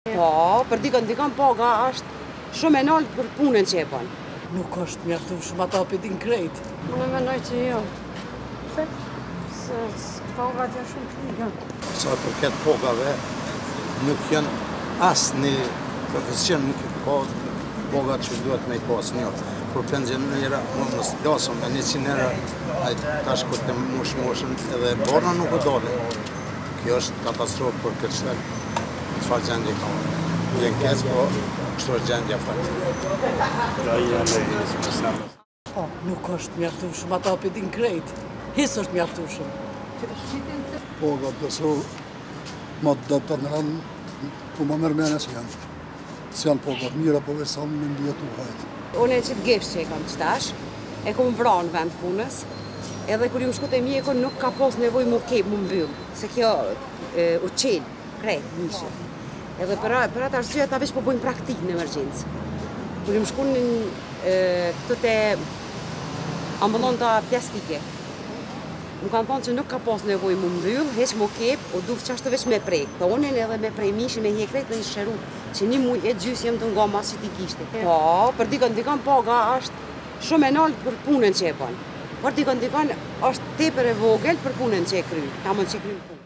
Po, për dikon paga është shumë e lartë për punën që e bën. Nuk është mjaftueshëm, ata për din krejt. Unë mendoj që jo. Se pagat janë shumë të liga. Sa përket pagave, nuk janë asnjë profesion, nuk ka pagat që duhet me i pas një. Për pensionera, unë mos lasëm me 100 euro, tash kur të moshën edhe borna nuk o dole. Kjo është katastrofë për këtë shtetë. Çfarë gjendje ka? Jenë keq, po kështu është gjendja fakt. Po, nuk është mjaftueshëm, ata për din krejt. Hisë është mjaftueshëm. Paga pëso ma të dëpër në rëndë, ku ma mërmene që janë. Së janë pagat mira, po veç sa më ndjetu hajtë. Unë e qitë gifsh që e kam qëtash, e kom vranë në vend punës, edhe kër ju më shkut e mjekon nuk ka pas nevoj mu kep, mu mbyll, se kjo u qenë, krejt, mishë. Edhe për atë arsye ata veç po bojnë praktikë në emergjencë. Kër ju më shkun këto te ambulanta plastike, më kanë thonë që nuk ka pas nevoj mu mbyll, heq mu kep, o du qashtë veç me prej. Tha unë edhe me prej mishin, me hjekrejt dhe i shëru, që një muj e gjysë jem të nga mas që ti kishte. Po, për dikon paga është shumë e lartë për punën që e bën. Për dikon është tepër e vogël për punën që e kry, ta mund që e kry punë.